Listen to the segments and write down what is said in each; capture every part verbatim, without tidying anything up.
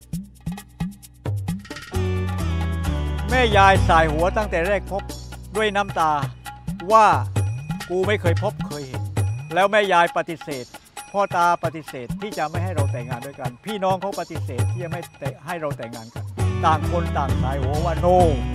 แม่ยายสายหัวตั้งแต่แรกพบด้วยน้ำตาว่ากูไม่เคยพบเคยเห็นแล้วแม่ยายปฏิเสธพ่อตาปฏิเสธที่จะไม่ให้เราแต่งงานด้วยกันพี่น้องเขาปฏิเสธที่จะไม่ให้เราแต่งงานกันต่างคนต่างสายหัวว่าโน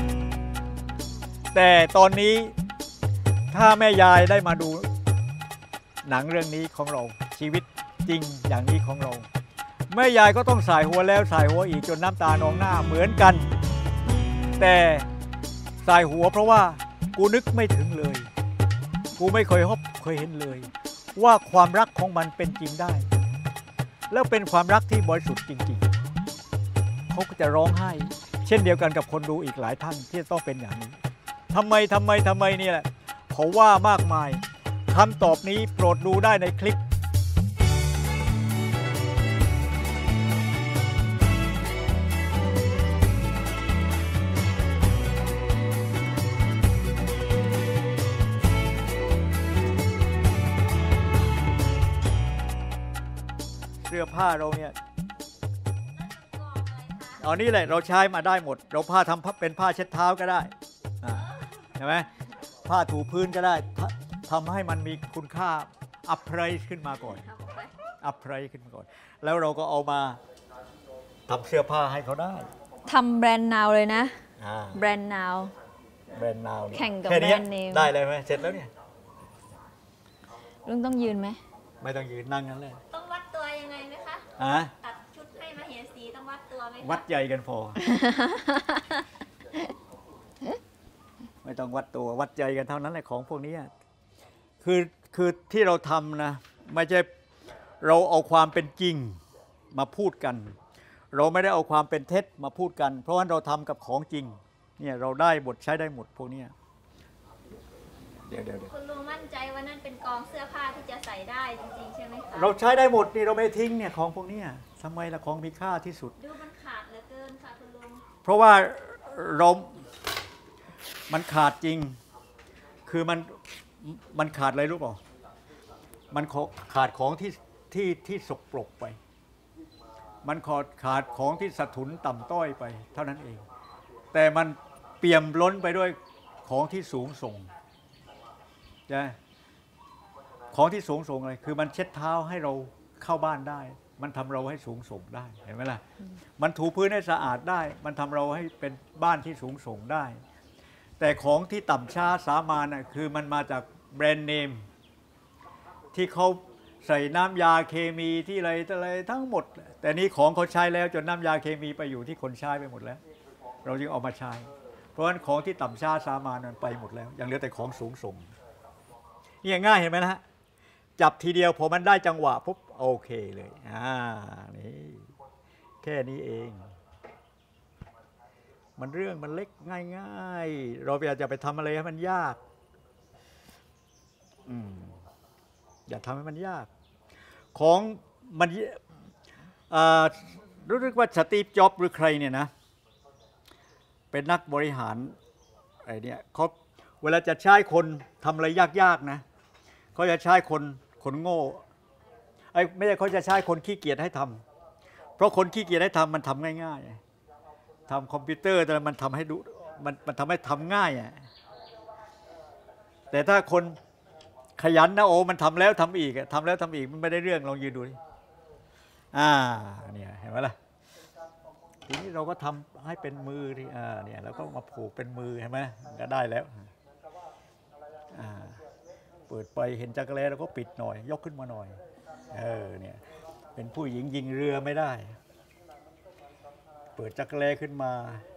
แต่ตอนนี้ถ้าแม่ยายได้มาดูหนังเรื่องนี้ของเราชีวิตจริงอย่างนี้ของเราแม่ยายก็ต้องสายหัวแล้วสายหัวอีกจนน้ำตานองหน้าเหมือนกันแต่สายหัวเพราะว่ากูนึกไม่ถึงเลยกูไม่เคยพบเคยเห็นเลยว่าความรักของมันเป็นจริงได้แล้วเป็นความรักที่บริสุทธิ์จริงๆเขาก็จะร้องไห้เช่นเดียวกันกับคนดูอีกหลายท่านที่ต้องเป็นอย่างนี้ทำไมทำไมทำไมนี่แหละเขาว่ามากมายคำตอบนี้โปรดดูได้ในคลิปเสื้อผ้าเราเนี่ยเอานี่แหละเราใช้มาได้หมดเราผ้าทำเป็นผ้าเช็ดเท้าก็ได้ใช่ไหมผ้าถูพื้นก็ได้ทำให้มันมีคุณค่าอัพไพรส์ขึ้นมาก่อนอัพไพรส์ขึ้นมาก่อนแล้วเราก็เอามาทำเสื้อผ้าให้เขาได้ทำแบรนด์นาวเลยนะแบรนด์นาวแบรนด์นาวแข่งกับแบรนด์เนมได้เลยไหมเสร็จแล้วเนี่ยลุงต้องยืนไหมไม่ต้องยืนนั่งนั่นเลยต้องวัดตัวยังไงไหมคะตัดชุดให้มาเห็นสีต้องวัดตัวไหมวัดใหญ่กันพอ ไม่ต้องวัดตัววัดใจกันเท่านั้นแหละของพวกนี้คือคือที่เราทำนะไม่ใช่เราเอาความเป็นจริงมาพูดกันเราไม่ได้เอาความเป็นเท็จมาพูดกันเพราะว่าเราทำกับของจริงเนี่ยเราได้บทใช้ได้หมดพวกนี้เดี๋ยวเดี๋ยวคุณลุงมั่นใจว่านั่นเป็นกองเสื้อผ้าที่จะใส่ได้จริงๆใช่ไหมคะเราใช้ได้หมดนี่เราไม่ทิ้งเนี่ยของพวกนี้ทำไมล่ะของมีค่าที่สุดดูมันขาดเหลือเกินค่ะคุณลุงเพราะว่าเรามันขาดจริงคือมันมันขาดอะไรรู้เปล่ามันขาดของที่ที่ที่สกปรกไปมันขาดขาดของที่สะทุนต่ำต้อยไปเท่านั้นเองแต่มันเปี่ยมล้นไปด้วยของที่สูงส่งใช่ของที่สูงส่งอะไรคือมันเช็ดเท้าให้เราเข้าบ้านได้มันทำเราให้สูงส่งได้เห็นไหมล่ะมันถูพื้นให้สะอาดได้มันทำเราให้เป็นบ้านที่สูงส่งได้แต่ของที่ต่ำช้าสามัญน่ะคือมันมาจากแบรนด์เนมที่เขาใส่น้ำยาเคมีที่อะไรอะไรทั้งหมดแต่นี้ของเขาใช้แล้วจนน้ำยาเคมีไปอยู่ที่คนใช้ไปหมดแล้วเราจึงเอามาใช้เพราะฉะนั้นของที่ต่ำช้าสามัญมันไปหมดแล้วยังเหลือแต่ของสูงส่งนี่ง่ายเห็นไหมนะฮะจับทีเดียวพอมันได้จังหวะปุ๊บโอเคเลยอ่านี่แค่นี้เองมันเรื่องมันเล็กง่ายๆเราอยากจะไปทำอะไรให้มันยากอืมอย่าทำให้มันยากของมันรู้สึกว่าสตีฟจ็อบส์หรือใครเนี่ยนะเป็นนักบริหารไอ้เนี่ยเขาเวลาจะใช้คนทำอะไรยากๆนะเขาจะใช้คนคนโง่ไอ้ไม่ใช่เขาจะใช้คนขี้เกียจให้ทำเพราะคนขี้เกียจให้ทำมันทำง่ายๆทำคอมพิวเตอร์แต่มันทำให้ดูมันมันทำให้ทำง่ายอ่ะแต่ถ้าคนขยันนะโอ้มันทำแล้วทำอีกทำแล้วทำอีกมันไม่ได้เรื่องลองยืนดูดิอ่าเนี่ยเห็นไหมล่ะทีนี้เราก็ทำให้เป็นมือที่อ่าเนี่ยแล้วก็มาผูกเป็นมือเห็นไหมก็ได้แล้วอ่าเปิดไปเห็นจักรแลเราก็ปิดหน่อยยกขึ้นมาหน่อยเออเนี่ยเป็นผู้หญิงยิงเรือไม่ได้เปิดจักรแลขึ้นมา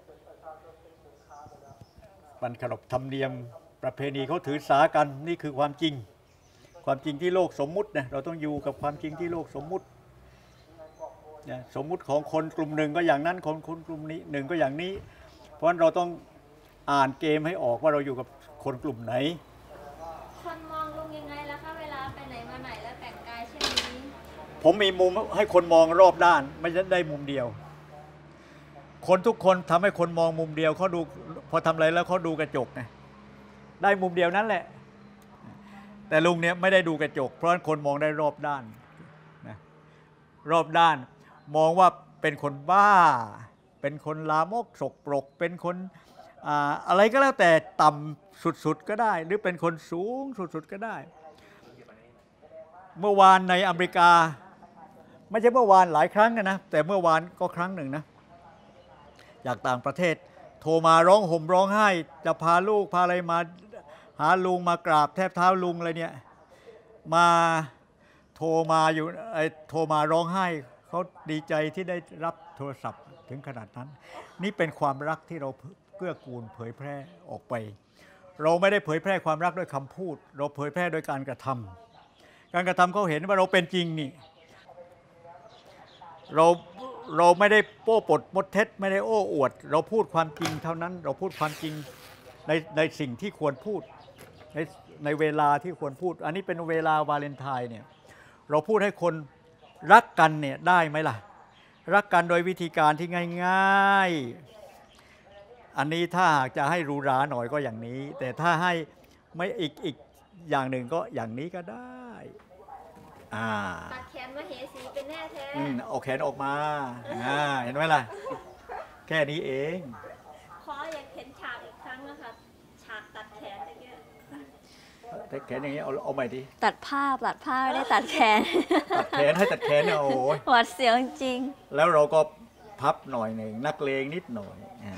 มันขนบธรรมเนียมประเพณีเขาถือสากันนี่คือความจริงความจริงที่โลกสมมุตินะเราต้องอยู่กับความจริงที่โลกสมมุตินะสมมุติของคนกลุ่มหนึ่งก็อย่างนั้นคนคนกลุ่มนี้หนึ่งก็อย่างนี้เพราะฉะนั้นเราต้องอ่านเกมให้ออกว่าเราอยู่กับคนกลุ่มไหนคนมองลุงยังไงล่ะคะเวลาไปไหนมาไหนแล้วแต่งกายเช่นนี้ผมมีมุมให้คนมองรอบด้านไม่ใช่ได้มุมเดียวคนทุกคนทำให้คนมองมุมเดียวเขาดูพอทำอะไรแล้วเขาดูกระจกไงได้มุมเดียวนั้นแหละแต่ลุงเนี่ยไม่ได้ดูกระจกเพราะฉะนั้นคนมองได้รอบด้านนะรอบด้านมองว่าเป็นคนบ้า เป็นคนลามกสกปรกเป็นคนอ่าอะไรก็แล้วแต่ต่ำสุดๆก็ได้ หรือเป็นคนสูงสุดๆก็ได้ เมื่อวานในอเมริกาไม่ใช่เมื่อวานหลายครั้งนะแต่เมื่อวานก็ครั้งหนึ่งนะจากต่างประเทศโทรมาร้องห่มร้องไห้จะพาลูกพาอะไรมาหาลุงมากราบแทบเท้าลุงอะไรเนี่ยมาโทรมาอยู่ไอ้โทรมาร้องไห้เขาดีใจที่ได้รับโทรศัพท์ถึงขนาดนั้นนี่เป็นความรักที่เราเกื้อกูลเผยแพร่ออกไป เราไม่ได้เผยแพร่ความรักด้วยคำพูดเราเผยแพร่โดยการกระทำการกระทำเขาเห็นว่าเราเป็นจริงนี่เราเราไม่ได้โป้ปดมดเท็จไม่ได้โอ้อวดเราพูดความจริงเท่านั้นเราพูดความจริงในในสิ่งที่ควรพูดในในเวลาที่ควรพูดอันนี้เป็นเวลาวาเลนไทน์เนี่ยเราพูดให้คนรักกันเนี่ยได้ไหมล่ะรักกันโดยวิธีการที่ง่ายๆอันนี้ถ้าหากจะให้หรูหราหน่อยก็อย่างนี้แต่ถ้าให้ไม่อีกอีกอย่างหนึ่งก็อย่างนี้ก็ได้อ่าตัดแขนมาเหสีเป็นแน่แท้อืมเอาแขนออกมาอ่าเห็นไหมล่ะแค่นี้เองขออยากเห็นฉากอีกครั้งนะคะฉากตัดแขนอะไรเงี้ยตัดแขนอย่างนี้เอาเอาใหม่ดิตัดผ้าตัดผ้าไม่ได้ตัดแขนตัดแขนให้ตัดแขนเนี่ยโอ้ยหวาดเสียวจริงแล้วเราก็พับหน่อยหนึ่งนักเลงนิดหน่อยอ่า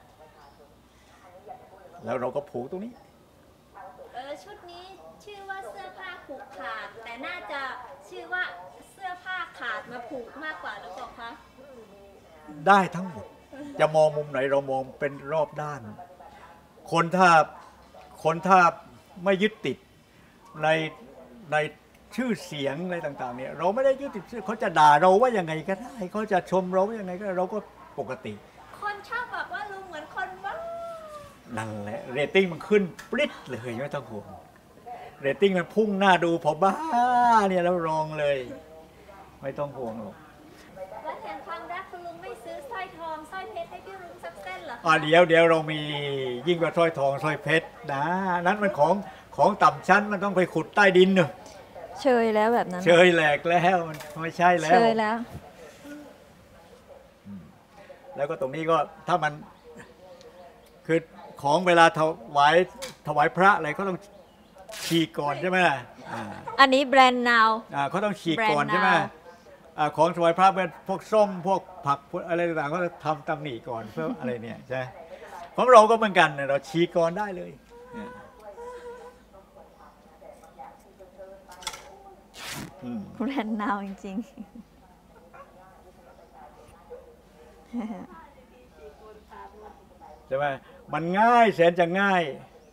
แล้วเราก็ผูกตรงนี้เออชุดนี้ชื่อว่าเสื้อผ้าผูกขาดแต่น่าจะชื่อว่าเสื้อผ้าขาดมาผูกมากกว่าหรือเปล่าคะได้ทั้งหมดจะมองมุมไหนเรามองเป็นรอบด้านคนถ้าคนถ้าไม่ยึดติดในในชื่อเสียงอะไรต่างๆเนี่ยเราไม่ได้ยึดติดเขาจะด่าเราว่ายังไงก็ได้เขาจะชมเราว่ายังไงก็ได้เราก็ปกติคนชอบบอกว่าลุงเหมือนคนบ้านั่นแหละเรตติ้งมันขึ้นปริ๊ดเลยไม่ต้องห่วงเรตติ้งมันพุ่งหน้าดูพอบ้าเนี่ยแล้วรองเลยไม่ต้องห่วงหรอกวันแห่งความรักคุณลุงไม่ซื้อสร้อยทองสร้อยเพชรให้พี่ลุงสักเส้นเหรออ๋อเดี๋ยวเดี๋ยวเรามียิ่งกว่าสร้อยทองสร้อยเพชรนะนั้นมันของของต่ำชั้นมันต้องไปขุดใต้ดินเนอะเชยแล้วแบบนั้นเชยแหลกแล้วมันไม่ใช่แล้วเชยแล้วแล้วก็ตรงนี้ก็ถ้ามันคือของเวลาถวายถวายพระอะไรเขาต้องฉีกก่อนใช่ไหมอันนี้แบรนด์นาวเขาต้องฉีกก่อนใช่ไหมของถวายพระเป็นพวกส้มพวกผักอะไรต่างๆก็ทำตำหนิก่อนเพื่ออะไรเนี่ยใช่ของเราก็เหมือนกันเราฉีกก่อนได้เลยแบรนด์นาวจริงๆใช่ไหมมันง่ายแสนจะง่าย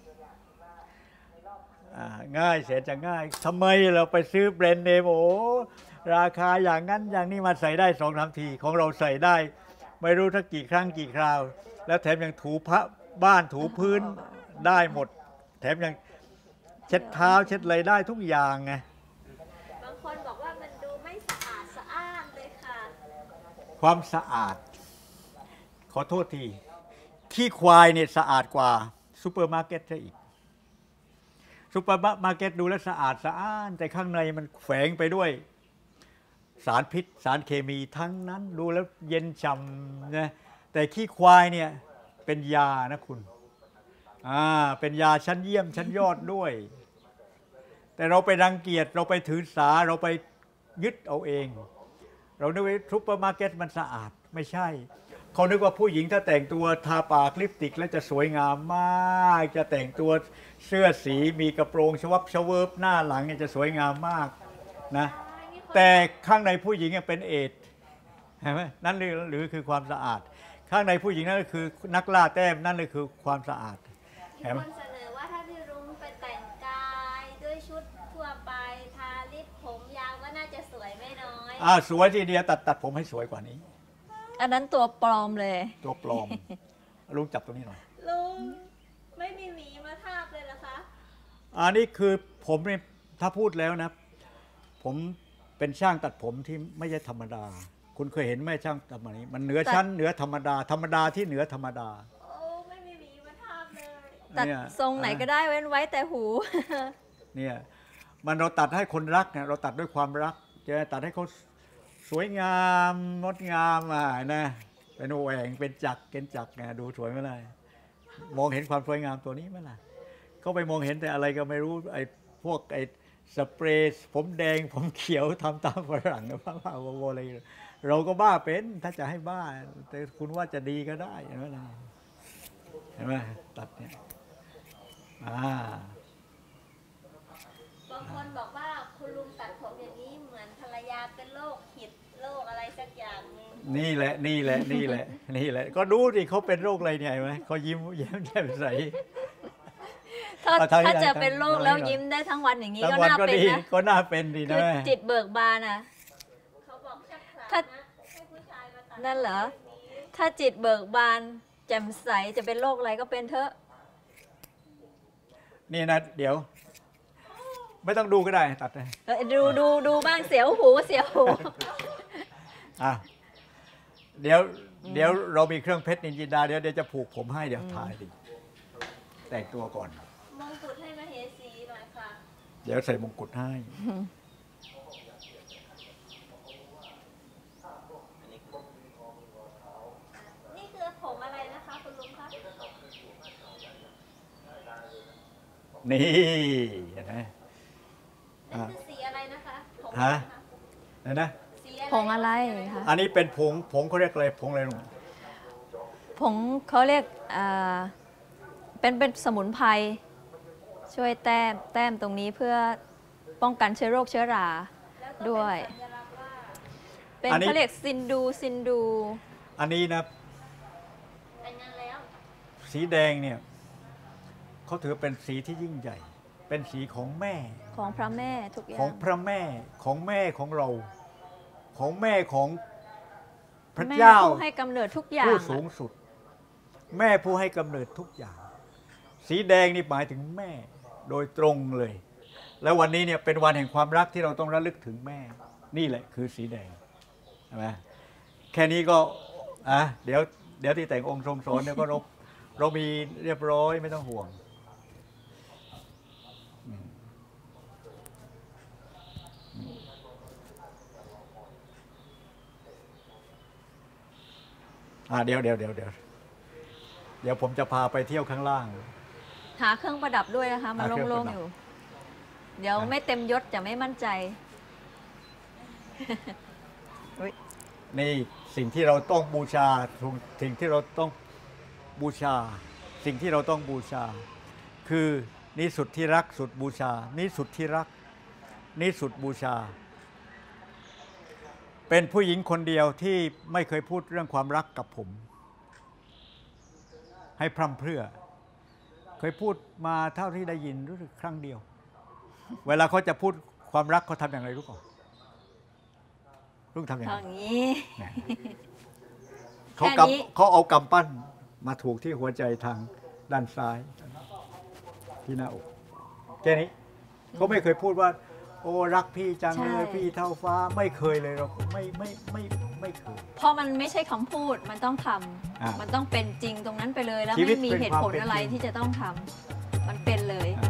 ง่ายแสนจะง่ายทำไมเราไปซื้อแบรนด์เนมโอ้ราคาอย่างนั้นอย่างนี้มาใส่ได้สองสามทีของเราใส่ได้ไม่รู้ทักกี่ครั้งกี่คราวแล้วแถมยังถูพระบ้านถูพื้นได้หมดแถมยังเช็ดเท้าเช็ดอะไรได้ทุกอย่างไงบางคนบอกว่ามันดูไม่สะอาดสะอ้านเลยค่ะความสะอาดขอโทษทีขี้ควายเนี่ยสะอาดกว่าซูเปอร์มาร์เก็ตซะอีกซูเปอร์มาร์เก็ตดูแลสะอาดสะอ้านแต่ข้างในมันแฝงไปด้วยสารพิษสารเคมีทั้งนั้นดูแล้วเย็นฉ่ำนะแต่ขี้ควายเนี่ยเป็นยานะคุณอ่าเป็นยาชั้นเยี่ยมชั้นยอดด้วยแต่เราไปรังเกียจเราไปถือสาเราไปยึดเอาเองเรานึกว่าซุปเปอร์มาร์เก็ตมันสะอาดไม่ใช่เขานึกว่าผู้หญิงถ้าแต่งตัวทาปากลิปสติกแล้วจะสวยงามมากจะแต่งตัวเสื้อสีมีกระโปรงชวับชเวิบหน้าหลังเนี่ยจะสวยงามมากนะแต่ข้างในผู้หญิงเป็นเอดส์เห็นไหมนั่นหรือคือความสะอาดข้างในผู้หญิงนั่นก็คือนักล่าแต้มนั่นเลยคือความสะอาดเห็นไหมคนเสนอว่าถ้าพี่รุ้งไปแต่งกายด้วยชุดทั่วไปทาลิปผมยาวก็น่าจะสวยไม่น้อยอ่าสวยทีเดียวตัดตัดผมให้สวยกว่านี้อันนั้นตัวปลอมเลยตัวปลอมลุงจับตรงนี้หน่อยลุงไม่มีหมีมาทาบเลยเหรอคะอันนี้คือผมเนี่ยถ้าพูดแล้วนะผมเป็นช่างตัดผมที่ไม่ใช่ธรรมดาคุณเคยเห็นไหมช่างตัดผมนี้มันเหนือชั้นเหนือธรรมดาธรรมดาที่เหนือธรรมดาโอ้ไม่มีหมีมาทาบเลยตัดทรงไหนก็ได้เว้นไว้แต่หูเนี่ยมันเราตัดให้คนรักเนี่ยเราตัดด้วยความรักจะตัดให้เขาสวยงามงดงามอ่ะนะเป็นแหว่งเป็นจักรเป็นจักรนะดูสวยไหมล่ะมองเห็นความสวยงามตัวนี้ไหมล่ะก็ไปมองเห็นแต่อะไรก็ไม่รู้ไอ้พวกไอ้สเปรย์ผมแดงผมเขียวทำตามฝรั่งนะบ้าๆบอๆอะไรเราก็บ้าเป็นถ้าจะให้บ้าแต่คุณว่าจะดีก็ได้เห็นไหมล่ะเห็นไหมตัดเนี่ยอ่าบางคนบอกว่าคุณลุงตัดผมอย่างนี้เหมือนภรรยาเป็นโรคหิดโรคอะไรสักอย่างหนึ่งนี่แหละนี่แหละนี่แหละนี่แหละก็ดูดิเขาเป็นโรคอะไรเนี่ยเห็นไหมเขายิ้มแย้มแจ่มใสถ้าเอาทางนี้ถ้าจะทางนี้เป็นโรคทางนี้แล้วหน่อยยิ้มได้ทั้งวันอย่างนี้ทั้ก็งวันน่าก็เป็นดีนะก็น่าเป็นดีคืนะอจิตเบิกบานอ่ะเขาบอกชักขลาถ้านะให้ผู้ชายมาตัดนั่นเหรอ ถ้าจิตเบิกบานแจ่มใสจะเป็นโรคอะไรก็เป็นเถอะนี่นะเดี๋ยว ไม่ต้องดูก็ได้ตัดเลยเออดูดูดูบ้างเสียวหูเสียวหูอ่ะเดี๋ยวเดี๋ยวเรามีเครื่องเพชรนินจินดาเดี๋ยวเดี๋ยวจะผูกผมให้เดี๋ยวถ่ายดิแต่งตัวก่อนมงกุฎให้มเหสีหน่อยค่ะเดี๋ยวใส่มงกุฎให้นี่คือผมอะไรนะคะคุณลุงคะนี่เห็นไหมนั่นคือสีอะไรนะคะผมฮะนคเห็นไหมสีผงอะไรคะอันนี้เป็นผงผงเขาเรียกอะไรผงอะไรลุงผงเขาเรียกอ่าเป็นเป็นสมุนไพรช่วยแต้มแต้มตรงนี้เพื่อป้องกันเชื้อโรคเชื้อราแล้วก็ด้วยเป็นสัญลักษณ์ว่าเป็นเขาเรียกซินดูซินดูอันนี้นะแต่งงานแล้วสีแดงเนี่ยเขาถือเป็นสีที่ยิ่งใหญ่ เป็นสีของแม่ของพระแม่ทุกอขอย่างงพระแม่ของแม่ของเรา ของแม่ของพระแม่เจ้าผู้ให้กำเนิดทุกอย่างผู้อะสูงสุด แม่ผู้ให้กำเนิดทุกอย่าง สีแดงนี่หมายถึงแม่โดยตรงเลย แล้ววันนี้เนี่ยเป็นวันแห่งความรักที่เราต้องระลึกถึงแม่ นี่แหละคือสีแดงใช่ไหมแค่นี้ก็อ่ะเดี๋ยวเดี๋ยวที่แต่งองค์ทรงสอนเนี่ยก็เราเรามีเรียบร้อยไม่ต้องห่วงอืมอืมอ่าเดี๋ยวเดี๋ยวเดี๋ยวเดี๋ยวเดี๋ยวผมจะพาไปเที่ยวข้างล่างหาเครื่องประดับด้วยนะคะมันหาเครื่องโล่งประดับๆอยู่ เดี๋ยวไม่เต็มยศจะไม่มั่นใจนี่สิ่งที่เราต้องบูชาสิ่งที่เราต้องบูชา สิ่งที่เราต้องบูชา คือนิสุดที่รักสุดบูชา นิสุดที่รัก นิสุดบูชา เป็นผู้หญิงคนเดียวที่ไม่เคยพูดเรื่องความรักกับผม ให้พร่ำเพรื่อ เคยพูดมาเท่าที่ได้ยินรู้สึกครั้งเดียว เวลาเขาจะพูดความรักเขาทำอย่างไรรู้ก่อนรู้ทำอย่างอไรย่างนี้เนี่ยเขาแค่นี้กำเขาเอากำปั้นมาถูกที่หัวใจทางด้านซ้าย ที่หน้าอกแค่นี้เขาไม่เคยพูดว่า โอ้รักพี่จังเลยพี่เท่าฟ้าไม่เคยเลยเราไม่ไม่ไม่ไม่เคยเพราะมันไม่ใช่คำพูดมันต้องทอ่าำมันต้องเป็นจริงตรงนั้นไปเลย แล้วชีวิตไม่มีเป็นเหตุความผลเป็นอะไรจริงที่จะต้องทำมันเป็นเลยอ่า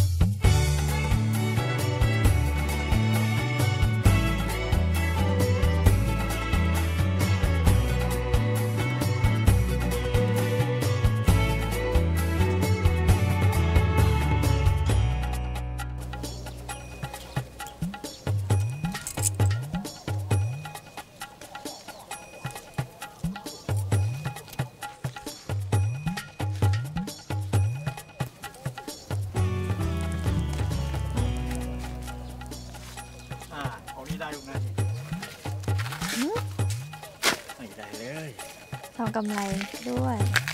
อ่าของนี้ได้ลูกนะไม่ได้เลยทำกำไรด้วย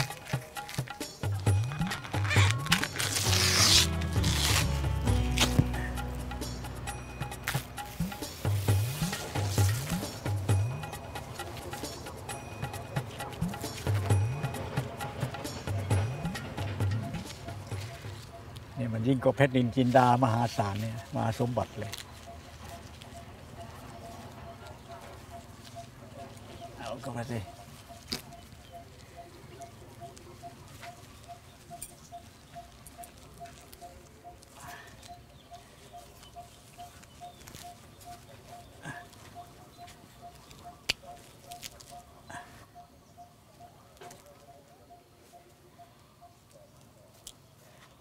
เนี่ยมันยิ่งกว่าเพชรนินจินดามหาศาลเนี่ยมหาสมบัติเลย เอาเข้ามาสิ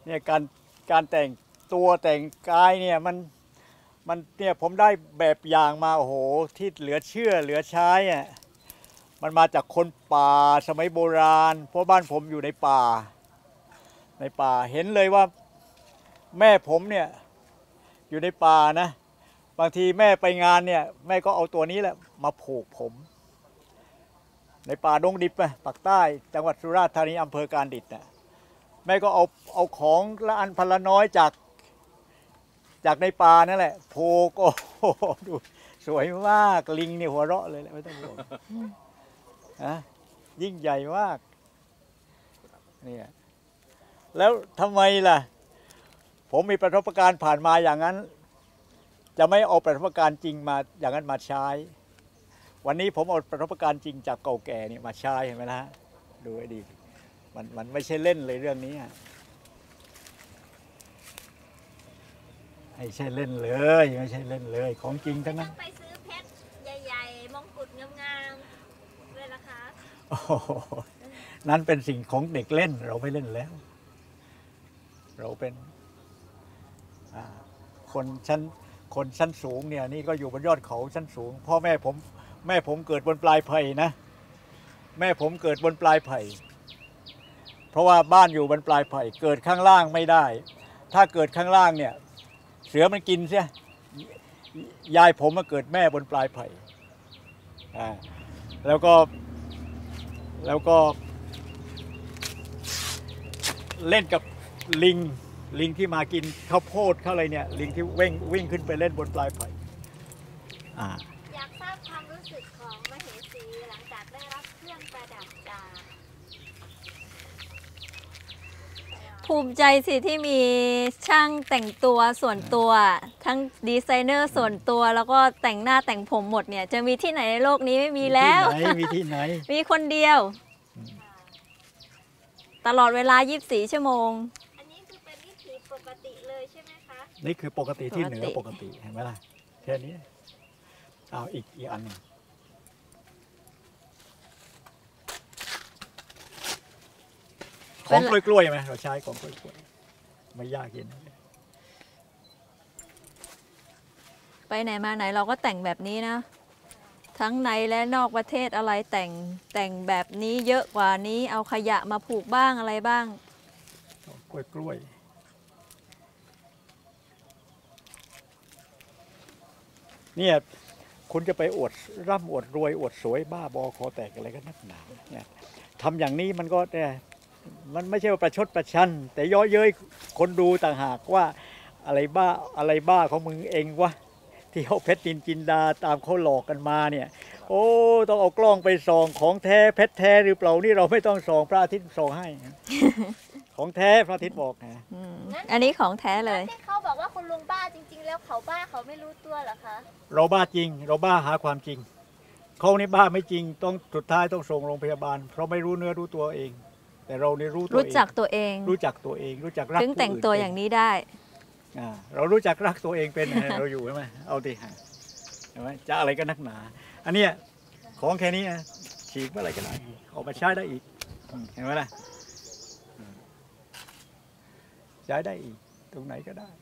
เนี่ยการการแต่งตัวแต่งกายเนี่ยมันมันเนี่ยผมได้แบบอย่างมาโอ้โหที่เหลือเชื่อเหลือใช้อ่ะมันมาจากคนป่าสมัยโบราณเพราะบ้านผมอยู่ในป่าในป่าเห็นเลยว่าแม่ผมเนี่ยอยู่ในป่านะบางทีแม่ไปงานเนี่ยแม่ก็เอาตัวนี้แหละมาผูกผมในป่าดงดิบอะปากใต้จังหวัดสุราษฎร์ธานีอำเภอการดิษฐ์น่ะแม่ก็เอาเอาของละอันพันละน้อยจากจากในป่านั่นแหละผูกโอ้โหดูสวยมากลิงนี่หัวเราะเลยแหละไม่ต้องห่วงนะยิ่งใหญ่มากเนี่ยแล้วทำไมล่ะผมมีประสบการณ์ผ่านมาอย่างนั้นจะไม่เอาประสบการณ์จริงมาอย่างนั้นมาใช้วันนี้ผมเอาประสบการณ์จริงจากเก่าแก่นี่มาใช้เห็นไหมล่ะดูให้ดีมันมันไม่ใช่เล่นเลยเรื่องนี้ไม่ใช่เล่นเลยไม่ใช่เล่นเลยของจริงทั้งนั้นต้องไปซื้อเพชรใหญ่ๆมงกุฎงามๆเลยล่ะคะโอ้โหนั่นเป็นสิ่งของเด็กเล่นเราไม่เล่นแล้ว เราเป็นอ่าคนชั้นคนชั้นสูงเนี่ยนี่ก็อยู่บนยอดเขาชั้นสูงพ่อแม่ผมแม่ผมเกิดบนปลายไผ่นะแม่ผมเกิดบนปลายไผ่เพราะว่าบ้านอยู่บนปลายไผ่เกิดข้างล่างไม่ได้ ถ้าเกิดข้างล่างเนี่ยเสือมันกินเสียยายผมมาเกิดแม่บนปลายไผ่อ่าแล้วก็แล้วก็เล่นกับลิงลิงที่มากินข้าวโพดเข้าอะไรเนี่ยลิงที่วิ่งวิ่งขึ้นไปเล่นบนปลายไผ่อ่าอยากทราบความรู้สึกของมเหสีหลังจากได้รับเครื่องประดับจากภูมิใจสิที่มีช่างแต่งตัวส่วนตัว ทั้งดีไซเนอร์ส่วนตัวแล้วก็แต่งหน้าแต่งผมหมดเนี่ยจะมีที่ไหนในโลกนี้ไม่มีแล้วมีที่ไหนมีคนเดียว ตลอดเวลา ยี่สิบสี่ ชั่วโมงอันนี้คือเป็นวิถีปกติเลยใช่ไหมคะนี่คือปกติที่เหนือปปกกติติเห็นไหมล่ะแค่นี้เอาอีกอีกอันหนึงของกล้วยๆไหมเราใช้ของกล้วยๆไม่ยากเย็นไปไหนมาไหนเราก็แต่งแบบนี้นะ ทั้งในและนอกประเทศอะไรแต่งแต่งแบบนี้เยอะกว่านี้เอาขยะมาผูกบ้างอะไรบ้างกล้วยกล้วยเนี่ยคุณจะไปอวดร่ำอวดรวยอวดสวยบ้าบอคอแตกอะไรกันนักหนาเนี่ยทำอย่างนี้มันก็เนี่ยมันไม่ใช่ว่าประชดประชัน แต่ย่อเย้ยคนดูต่างหากว่าอะไรบ้าอะไรบ้าของมึงเองวะที่เขาเพชรจินจินดาตามเขาหลอกกันมาเนี่ยโอ้ต้องเอากล้องไปส่องของแท้เพชรแท้หรือเปล่านี่เราไม่ต้องส่องพระอาทิตย์ส่องให้ ของแท้พระอาทิตย์บอกนะอืมอันนี้ของแท้เลยที่เขาบอกว่าคุณลุงบ้าจริง ๆ แล้วเขาบ้าเขาไม่รู้ตัวเหรอคะเราบ้าจริง เราบ้าหาความจริงเขานี่บ้าไม่จริงต้องสุดท้ายต้องส่งโรงพยาบาล เพราะไม่รู้เนื้อรู้ตัวเอง แต่เรานี่รู้ตัวรู้เองจักตัวเองรู้จักตัวเอง รู้จักรักถึงแต่งตัวอย่างนี้ได้อ่าเรารู้จักรักตัวเองเป็น เราอยู่ใช่ไหมเอาดิเห็นไหมจะอะไรก็นักหนา อันเนี้ยของแค่นี้นะฉีกเมื่อไหร่ก็ได้เอามาใช้ได้อีกอืมเห็นไหมล่ะอืมใช้ได้อีกตรงไหนก็ได้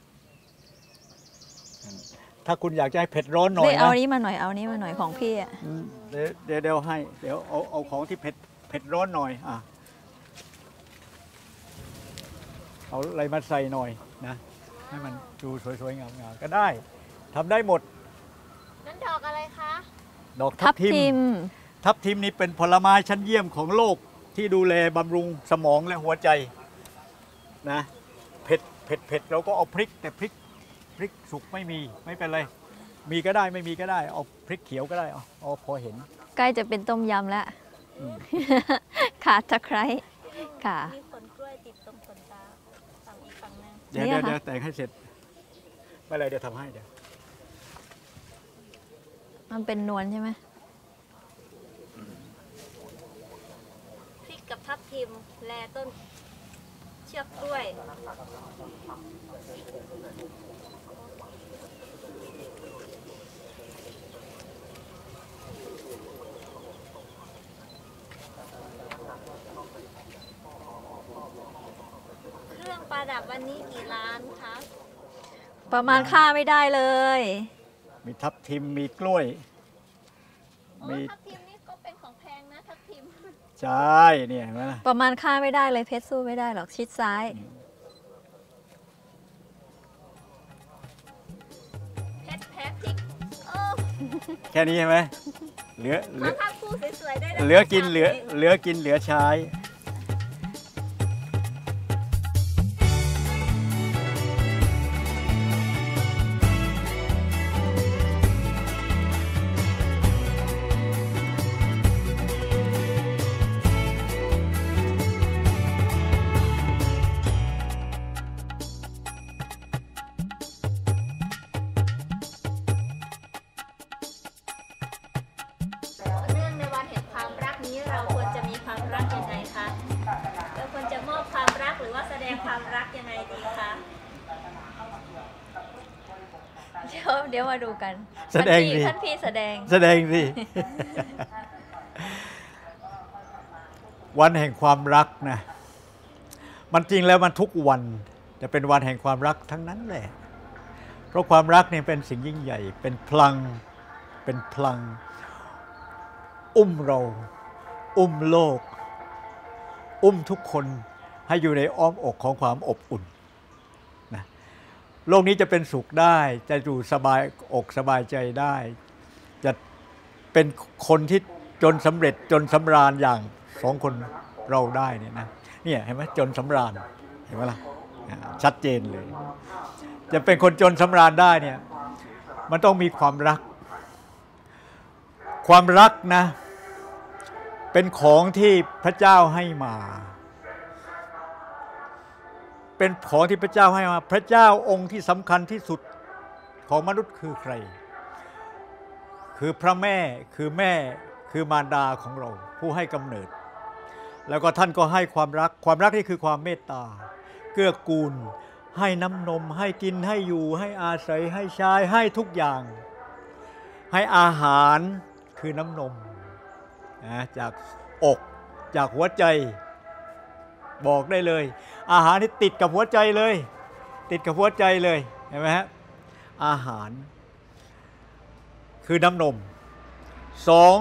อืมถ้าคุณอยากจะให้เผ็ดร้อนหน่อยได้เอานะนี้มาหน่อยเอานี้มาหน่อยของพี่อะอืมเดี๋ยวเดี๋ยวเดี๋ยวให้ เดี๋ยวเอาเอาของที่เผ็ดเผ็ดร้อนหน่อยอ่ะเอาอะไรมาใส่หน่อยนะให้มันดูสวยๆงามๆก็ได้ทำได้หมดนั่นดอกอะไรคะดอกทัทับบ ทิมทิมทับทิมนี่เป็นผลไม้ชั้นเยี่ยมของโลกที่ดูแลบำรุงสมองและหัวใจนะเผ็ดเผ็ดเผ็ดเราก็เอาพริกแต่พริกพริกสุกไม่มีไม่เป็นไรมีก็ได้ไม่มีก็ได้เอาพริกเขียวก็ได้เอาเอาพอเห็นใกล้จะเป็นต้มยำแล้วอืมขาดตะไคร้ค่ะมีขนกล้วยติดตรงขนตาฝั่งอีกฝั่งหนึงเดี๋ยวเนี่เดี๋ยยวค่ะเดี๋ยวแต่งให้เสร็จไม่เป็นไรเดี๋ยวทำให้เดี๋ยวมันเป็นนวลใช่ไหมพริกกับทับทิมแลต้นเชือกกล้วย เครื่องประดับวันนี้กี่ล้านคะประมาณค่าไม่ได้เลยมีทับทิมมีกล้วยโอ้มีทับทิมนี่ก็เป็นของแพงนะทับทิมใช่เนี่ยเห็นไหมล่ะประมาณค่าไม่ได้เลยเพชรสู้ไม่ได้หรอกชิดซ้ายเพชรแพ้พริกโอ้แค่นี้ใช่ไหมเหลือเหลืมาอภาพคู่สวยๆได้เลยเหลือกินเหลือเหลือกินเหลือใช้เนื่องในวันแห่งความรักนี้เราควรจะมีความรักยังไงคะเราควรจะมอบความรักหรือว่าแสดงความรักยังไงดีคะเดี๋ยวเดี๋ยวมาดูกันแสดงท่านสิพี่ท่านพี่แสดงแสดงสิ วันแห่งความรักนะมันจริงแล้วมันทุกวันจะเป็นวันแห่งความรักทั้งนั้นแหละเพราะความรักเนี่ยเป็นสิ่งยิ่งใหญ่ เป็นพลังเป็นพลัง อุ้มเรา อุ้มโลก อุ้มทุกคนให้อยู่ในอ้อมอกของความอบอุ่นนะโลกนี้จะเป็นสุขได้ จะอยู่สบายอกสบายใจได้ จะเป็นคนที่จนสำเร็จจนสำราญอย่างสองคนเราได้เนี่ยนะเนี่ยเห็นไหมจนสำราญเห็นไหมล่ะอ่าชัดเจนเลย จะเป็นคนจนสำราญได้เนี่ยมันต้องมีความรัก ความรักนะเป็นของที่พระเจ้าให้มา เป็นของที่พระเจ้าให้มา พระเจ้าองค์ที่สำคัญที่สุดของมนุษย์คือใคร คือพระแม่คือแม่คือมารดาของเราผู้ให้กำเนิด แล้วก็ท่านก็ให้ความรักความรักนี่คือความเมตตาเกื้อกูลให้น้ำนมให้กินให้อยู่ให้อาศัยให้ใช้ให้ทุกอย่าง ให้อาหารคือน้ำนมนะจากอกจากหัวใจบอกได้เลย อาหารที่ติดกับหัวใจเลย ติดกับหัวใจเลยเห็นไหมฮะอาหารคือน้ำนมสอง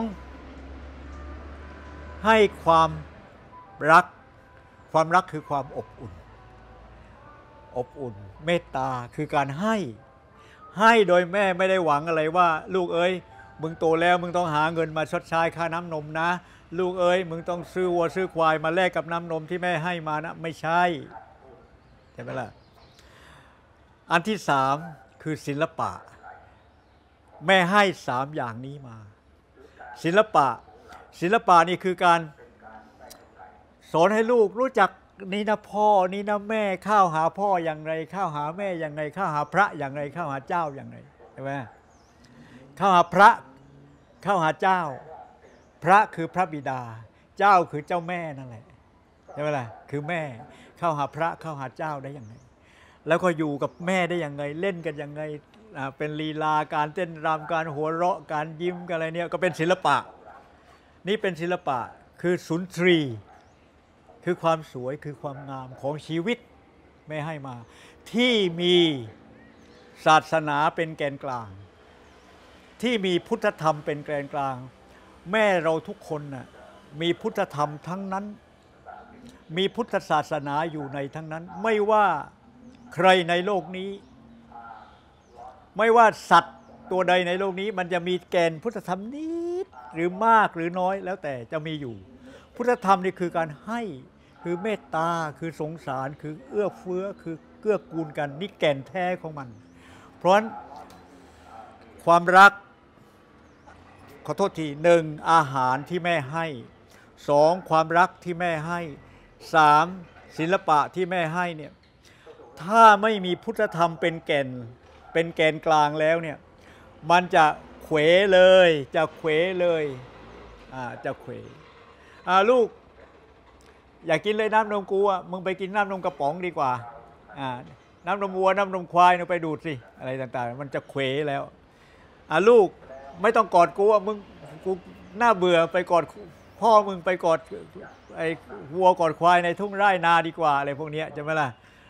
ให้ความรักความรักคือความอบอุ่นอบอุ่นเมตตาคือการให้ให้โดยแม่ไม่ได้หวังอะไรว่าลูกเอ้ยมึงโตแล้วมึงต้องหาเงินมาชดใช้ค่าน้ำนมนะลูกเอ้ยมึงต้องซื้อวัวซื้อควายมาแลกกับน้ำนมที่แม่ให้มานะไม่ใช่ใช่ไหมล่ะอันที่สามคือศิลปะแม่ให้สามอย่างนี้มาศิลปะศิลปะนี่คือการสอนให้ลูกรู้จักนี่นะพ่อนี่นะแม่เข้าหาพ่ออย่างไรเข้าหาแม่อย่างไรเข้าหาพระอย่างไรเข้าหาเจ้าอย่างไรใช่ไหมเข้าหาพระเข้าหาเจ้าพระคือพระบิดาเจ้าคือเจ้าแม่นั่นแหละใช่ไหมล่ะคือแม่เข้าหาพระเข้าหาเจ้าได้อย่างไรแล้วก็อยู่กับแม่ได้อย่างไรเล่นกันอย่างไรเป็นลีลาการเต้นรำการหัวเราะการยิ้มกันอะไรเนี่ยก็เป็นศิลปะนี่เป็นศิลปะคือสุนทรีคือความสวยคือความงามของชีวิตแม่ให้มาที่มีศาสนาเป็นแกนกลางที่มีพุทธธรรมเป็นแกนกลางแม่เราทุกคนน่ะมีพุทธธรรมทั้งนั้นมีพุทธศาสนาอยู่ในทั้งนั้นไม่ว่าใครในโลกนี้ไม่ว่าสัตว์ตัวใดในโลกนี้มันจะมีแกนพุทธธรรมนิดหรือมากหรือน้อยแล้วแต่จะมีอยู่พุทธธรรมนี่คือการให้คือเมตตาคือสงสารคือเอื้อเฟื้อคือเกื้อกูลกันนี่แก่นแท้ของมันเพราะฉะนั้นความรักขอโทษทีหนึ่งอาหารที่แม่ให้สองความรักที่แม่ให้สามศิลปะที่แม่ให้เนี่ยถ้าไม่มีพุทธธรรมเป็นแก่นเป็นแกนกลางแล้วเนี่ยมันจะเขวเลยจะเขวเลยอ่าจะเขวอ่าลูกอยากกินเลยน้ำนมกูอ่ะมึงไปกินน้ำนมกระป๋องดีกว่าอ่าน้ำนมวัวน้ำนมควายเนี่ยไปดูดสิอะไรต่างๆมันจะเขวแล้วอ่าลูกไม่ต้องกอดกูอ่ะมึงกูน่าเบื่อไปกอดพ่อมึงไปกอดไอ้วัวกอดควายในทุ่งไร่นาดีกว่าอะไรพวกนี้ใช่ไหมล่ะ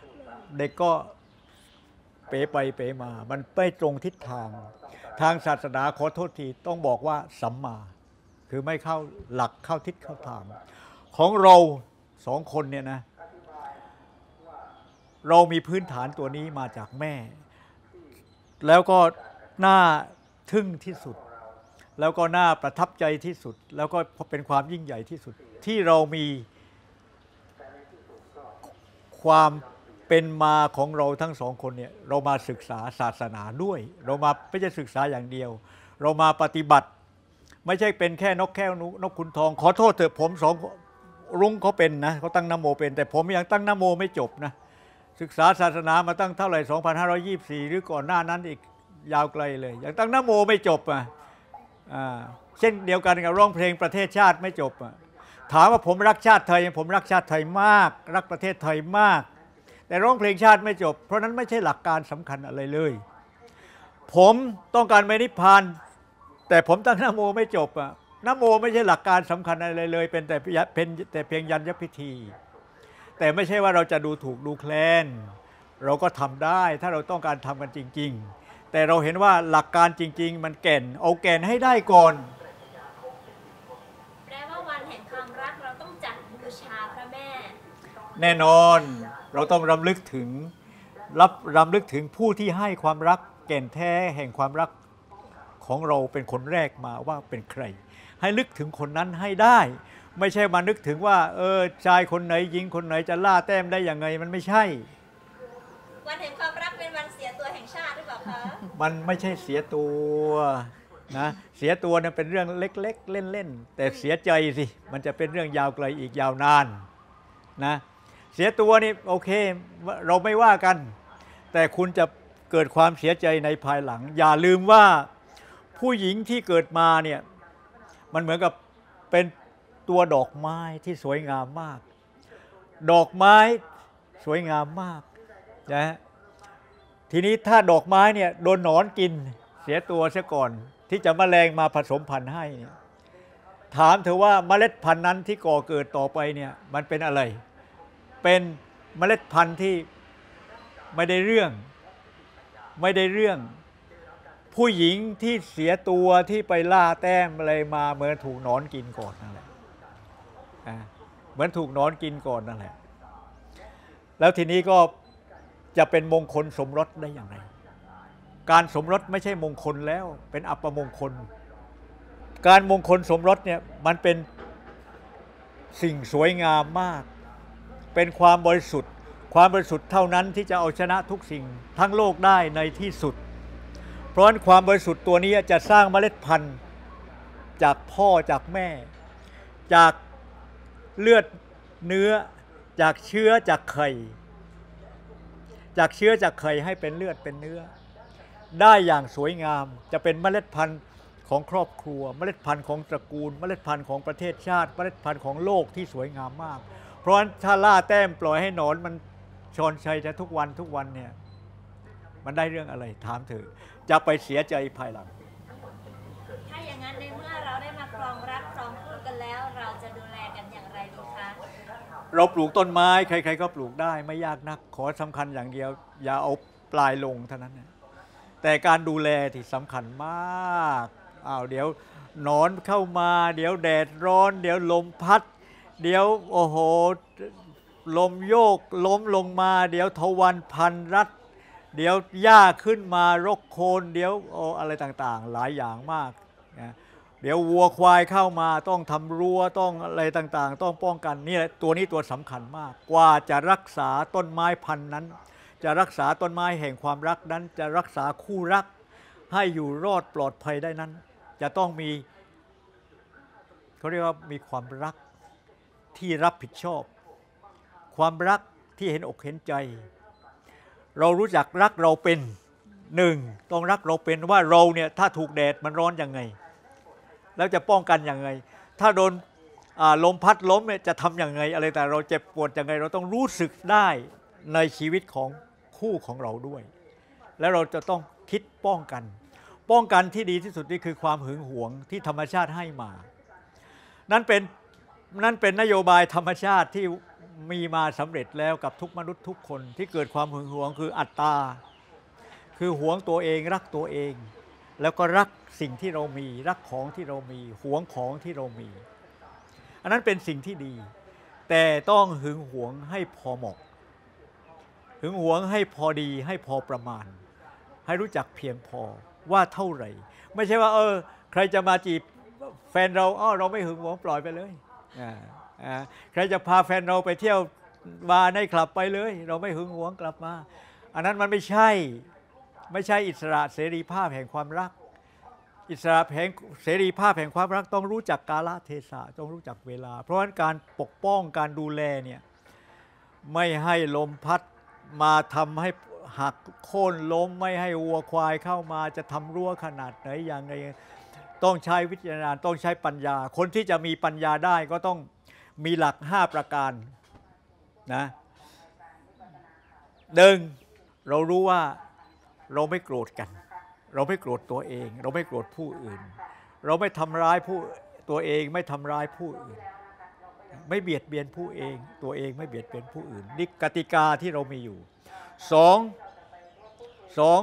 เด็กก็เป๋ไปเป๋มา มันไม่ตรงทิศทาง ทางศาสนาขอโทษทีต้องบอกว่าสัมมาคือไม่เข้าหลักเข้าทิศเข้าทางของเราสองคนเนี่ยนะเรามีพื้นฐานตัวนี้มาจากแม่ แล้วก็น่าทึ่งที่สุด แล้วก็น่าประทับใจที่สุด แล้วก็เป็นความยิ่งใหญ่ที่สุดที่เรามีความเป็นมาของเราทั้งสองคนเนี่ยเรามาศึกษาศาสนาด้วยเรามาไม่ใช่ศึกษาอย่างเดียวเรามาปฏิบัติไม่ใช่เป็นแค่นกแก้วนกขุนทองขอโทษเถอะผมสองรุ้งเขาเป็นนะเขาตั้งนะโมเป็นแต่ผมยังตั้งนะโมไม่จบนะศึกษาศาสนามาตั้งเท่าไหร่สองพันห้าร้อยยี่สิบสี่หรือก่อนหน้านั้นอีกยาวไกลเลยยังตั้งนะโมไม่จบอ่ะเช่นเดียวกันกับร้องเพลงประเทศชาติไม่จบอ่ะถามว่าผมรักชาติไทยผมรักชาติไทยมากรักประเทศไทยมากแต่ร้องเพลงชาติไม่จบเพราะนั้นไม่ใช่หลักการสำคัญอะไรเลยผมต้องการไปนิพพานแต่ผมตั้งนะโมไม่จบอ่ะนะโมไม่ใช่หลักการสำคัญอะไรเลยเป็นแต่เป็นแต่เพียงยัญญพิธีแต่ไม่ใช่ว่าเราจะดูถูกดูแคลนเราก็ทำได้ถ้าเราต้องการทำกันจริงๆแต่เราเห็นว่าหลักการจริงๆมันแก่นเอาแก่นให้ได้ก่อนแปลว่าวันแห่งความรักเราต้องจัดบูชาพระแม่แน่นอนเราต้องรำลึกถึงรับรำลึกถึงผู้ที่ให้ความรักแก่นแท้แห่งความรักของเราเป็นคนแรกมาว่าเป็นใครให้นึกถึงคนนั้นให้ได้ไม่ใช่มานึกถึงว่าเออชายคนไหนหญิงคนไหนจะล่าแต้มได้อย่างไงมันไม่ใช่วันแห่งความรักเป็นวันเสียตัวแห่งชาติหรือเปล่าคะมันไม่ใช่เสียตัวนะเสียตัวเนี่ยเป็นเรื่องเล็กๆเล่นๆแต่เสียใจสิมันจะเป็นเรื่องยาวไกลอีกยาวนานนะเสียตัวนี่โอเคเราไม่ว่ากันแต่คุณจะเกิดความเสียใจในภายหลังอย่าลืมว่าผู้หญิงที่เกิดมาเนี่ยมันเหมือนกับเป็นตัวดอกไม้ที่สวยงามมากดอกไม้สวยงามมากนะทีนี้ถ้าดอกไม้เนี่ยโดนหนอนกินเสียตัวเสียก่อนที่จะแมลงมาผสมพันธุ์ให้ถามเธอว่าเมล็ดพันธุ์นั้นที่ก่อเกิดต่อไปเนี่ยมันเป็นอะไรเป็นเมล็ดพันธุ์ที่ไม่ได้เรื่องไม่ได้เรื่องผู้หญิงที่เสียตัวที่ไปล่าแต้มอะไรมาเหมือนถูกหนอนกินก่อนนั่นแหละเหมือนถูกหนอนกินก่อนนั่นแหละแล้วทีนี้ก็จะเป็นมงคลสมรสได้อย่างไรการสมรสไม่ใช่มงคลแล้วเป็นอัปมงคลการมงคลสมรสเนี่ยมันเป็นสิ่งสวยงามมากเป็นความบริสุทธิ์ความบริสุทธิ์เท่านั้นที่จะเอาชนะทุกสิ่งทั้งโลกได้ในที่สุดเพราะฉะนั้นความบริสุทธิ์ตัวนี้จะสร้างเมล็ดพันธุ์จากพ่อจากแม่จากเลือดเนื้อจากเชื้อจากไข่จากเชื้อจากไข่ให้เป็นเลือดเป็นเนื้อได้อย่างสวยงามจะเป็นเมล็ดพันธุ์ของครอบครัวเมล็ดพันธุ์ของตระกูลเมล็ดพันธุ์ของประเทศชาติเมล็ดพันธุ์ของโลกที่สวยงามมากเพราะฉะนั้นถ้าล่าแต้มปล่อยให้หนอนมันชอนชัยจะทุกวันทุกวันเนี่ยมันได้เรื่องอะไรถามเถอะจะไปเสียใจภายหลังถ้าอย่างนั้นในเมื่อเราได้มาครองรักครองคู่กันแล้วเราจะดูแลกันอย่างไรดีคะเราปลูกต้นไม้ใครๆก็ปลูกได้ไม่ยากนักขอสำคัญอย่างเดียวอย่าเอาปลายลงเท่านั้นนะแต่การดูแลที่สำคัญมากอ้าวเดี๋ยวหนอนเข้ามาเดี๋ยวแดดร้อนเดี๋ยวลมพัดเดี๋ยวโอ้โหลมโยกล้มลงมาเดี๋ยวทวันพันรัดเดี๋ยวหญ้าขึ้นมารกโคนเดี๋ยวโอ้อะไรต่างๆหลายอย่างมากนะเดี๋ยววัวควายเข้ามาต้องทำรั้วต้องอะไรต่างๆต้องป้องกันนี่แหละตัวนี้ตัวสำคัญมากกว่าจะรักษาต้นไม้พันธุ์นั้นจะรักษาต้นไม้แห่งความรักนั้นจะรักษาคู่รักให้อยู่รอดปลอดภัยได้นั้นจะต้องมีเขาเรียกว่ามีความรักที่รับผิดชอบความรักที่เห็นอกเห็นใจเรารู้จักรักเราเป็นหนึ่งต้องรักเราเป็นว่าเราเนี่ยถ้าถูกแดดมันร้อนยังไงแล้วจะป้องกันยังไงถ้าโดนลมพัดล้มเนี่ยจะทำยังไงอะไรแต่เราเจ็บปวดยังไงเราต้องรู้สึกได้ในชีวิตของคู่ของเราด้วยแล้วเราจะต้องคิดป้องกันป้องกันที่ดีที่สุดนี่คือความหึงหวงที่ธรรมชาติให้มานั่นเป็นนั่นเป็นนโยบายธรรมชาติที่มีมาสำเร็จแล้วกับทุกมนุษย์ทุกคนที่เกิดความหึงหวงคืออัตตาคือหวงตัวเองรักตัวเองแล้วก็รักสิ่งที่เรามีรักของที่เรามีหวงของที่เรามีอันนั้นเป็นสิ่งที่ดีแต่ต้องหึงหวงให้พอเหมาะหึงหวงให้พอดีให้พอประมาณให้รู้จักเพียงพอว่าเท่าไหร่ไม่ใช่ว่าเออใครจะมาจีบแฟนเราอ้อเราไม่หึงหวงปล่อยไปเลยอ่าอ่าใครจะพาแฟนเราไปเที่ยวบาร์ในคลับไปเลยเราไม่หึงหวงกลับมาอันนั้นมันไม่ใช่ไม่ใช่อิสระเสรีภาพแห่งความรักอิสระแห่งเสรีภาพแห่งความรักต้องรู้จักกาลเทศะต้องรู้จักเวลาเพราะฉะนั้นการปกป้องการดูแลเนี่ยไม่ให้ลมพัดมาทำให้หักโค่นล้มไม่ให้วัวควายเข้ามาจะทำรั้วขนาดไหนอย่างไรต้องใช้วิจารณญาณต้องใช้ปัญญาคนที่จะมีปัญญาได้ก็ต้องมีหลักห้าประการนะหนึ่งเรารู้ว่าเราไม่โกรธกันเราไม่โกรธตัวเองเราไม่โกรธผู้อื่นเราไม่ทำร้ายผู้ตัวเองไม่ทำร้ายผู้อื่นไม่เบียดเบียนผู้เองตัวเองไม่เบียดเบียนผู้อื่นนี่กติกาที่เรามีอยู่สองสอง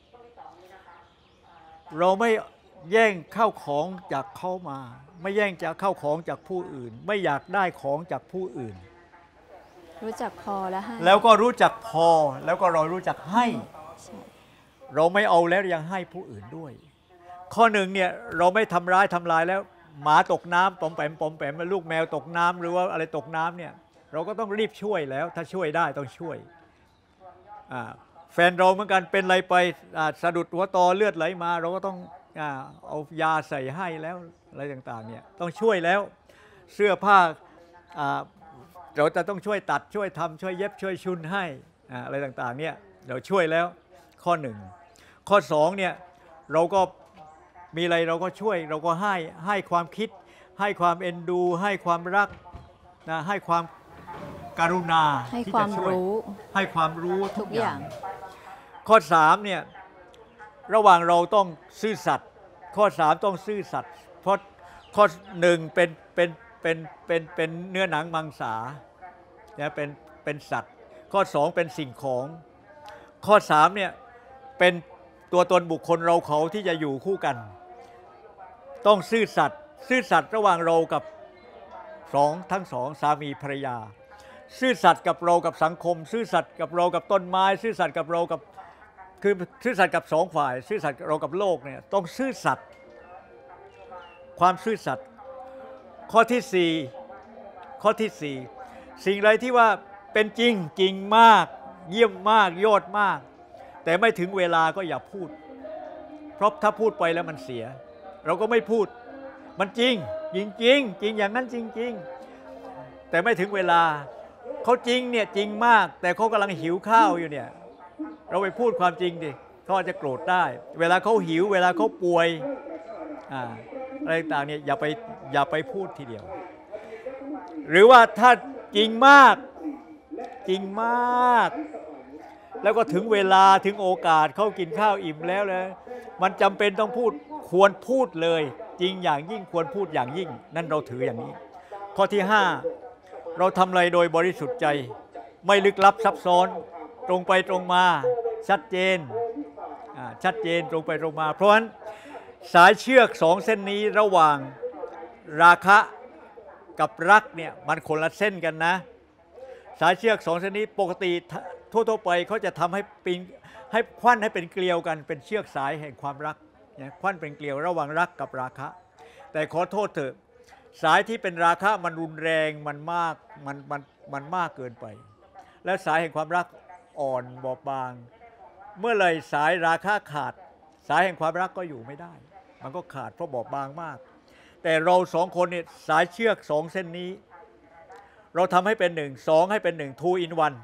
เราไม่แย่งข้าวของจากเขามาไม่แย่งจากข้าวของจากผู้อื่นไม่อยากได้ของจากผู้อื่นรู้จักพอแล้วให้แล้วก็รู้จักพอแล้วก็เรารู้จักให้เราไม่เอาแล้วยังให้ผู้อื่นด้วยข้อหนึ่งเนี่ยเราไม่ทำร้ายทำลายแล้วหมาตกน้ำปอมแปมปอมแปมลูกแมวตกน้ำหรือว่าอะไรตกน้ำเนี่ยเราก็ต้องรีบช่วยแล้วถ้าช่วยได้ต้องช่วยแฟนเราเหมือนกันเป็นอะไรไปสะดุดหัวตอเลือดไหลมาเราก็ต้องเอายาใส่ให้แล้วอะไรต่างๆเนี่ยต้องช่วยแล้วเสื้อผ้าเราจะต้องช่วยตัดช่วยทำช่วยเย็บช่วยชุนให้อะไรต่างๆเนี่ยเราช่วยแล้วข้อหนึ่งข้อสองเนี่ยเราก็มีอะไรเราก็ช่วยเราก็ให้ให้ความคิดให้ความเอ็นดูให้ความรักนะให้ความกรุณาให้ความรู้ให้ความรู้ทุกอย่างข้อสามเนี่ยระหว่างเราต้องซื่อสัตย์ข้อสามต้องซื่อสัตย์เพราะข้อหนึ่งเป็นเป็นเป็นเป็นเป็นเนื้อหนังมังสาเนี่ยเป็นเป็นสัตว์ข้อสองเป็นสิ่งของข้อสามเนี่ยเป็นตัวตนบุคคลเราเขาที่จะอยู่คู่กันต้องซื่อสัตย์ซื่อสัตย์ระหว่างเรากับสองทั้งสองสามีภรรยาซื่อสัตย์กับเรากับสังคมซื่อสัตย์กับเรากับต้นไม้ซื่อสัตย์กับเรากับคือซื่อสัตย์กับสองฝ่ายซื่อสัตย์เรากับโลกเนี่ยต้องซื่อสัตย์ความซื่อสัตย์ข้อที่สี่ข้อที่สี่สิ่งใดที่ว่าเป็นจริงจริงมากเยี่ยมมากยอดมากแต่ไม่ถึงเวลาก็อย่าพูดเพราะถ้าพูดไปแล้วมันเสียเราก็ไม่พูดมันจริงจริงจริงจริงอย่างนั้นจริงจริงแต่ไม่ถึงเวลาเขาจริงเนี่ยจริงมากแต่เขากำลังหิวข้าวอยู่เนี่ยเราไปพูดความจริงดิเขาอาจจะโกรธได้เวลาเขาหิวเวลาเขาป่วยอ่าอะไรต่างเนี่ยอย่าไปอย่าไปพูดทีเดียวหรือว่าถ้าจริงมากจริงมากแล้วก็ถึงเวลาถึงโอกาสเขากินข้าวอิ่มแล้วเลยมันจำเป็นต้องพูดควรพูดเลยจริงอย่างยิ่งควรพูดอย่างยิ่งนั่นเราถืออย่างนี้ข้อที่ห้าเราทำอะไรโดยบริสุทธิ์ใจไม่ลึกลับซับซ้อนตรงไปตรงมาชัดเจนชัดเจนตรงไปตรงมาเพราะฉะนั้นสายเชือกสองเส้นนี้ระหว่างราคะกับรักเนี่ยมันคนละเส้นกันนะสายเชือกสองเส้นนี้ปกติทั่วๆไปเขาจะทำให้ปิงให้ควันให้เป็นเกลียวกันเป็นเชือกสายแห่งความรักเนี่ยควันเป็นเกลียวระหว่างรักกับราคะแต่ขอโทษเถอะสายที่เป็นราคะมันรุนแรงมันมากมันมันมันมากเกินไปและสายแห่งความรักอ่อนบอบบางเมื่อไหร่สายราคะขาดสายแห่งความรักก็อยู่ไม่ได้มันก็ขาดเพราะบอบบางมากแต่เราสองคนเนี่ยสายเชือกสองเส้นนี้เราทำให้เป็นหนึ่งสองให้เป็นหนึ่ง two in one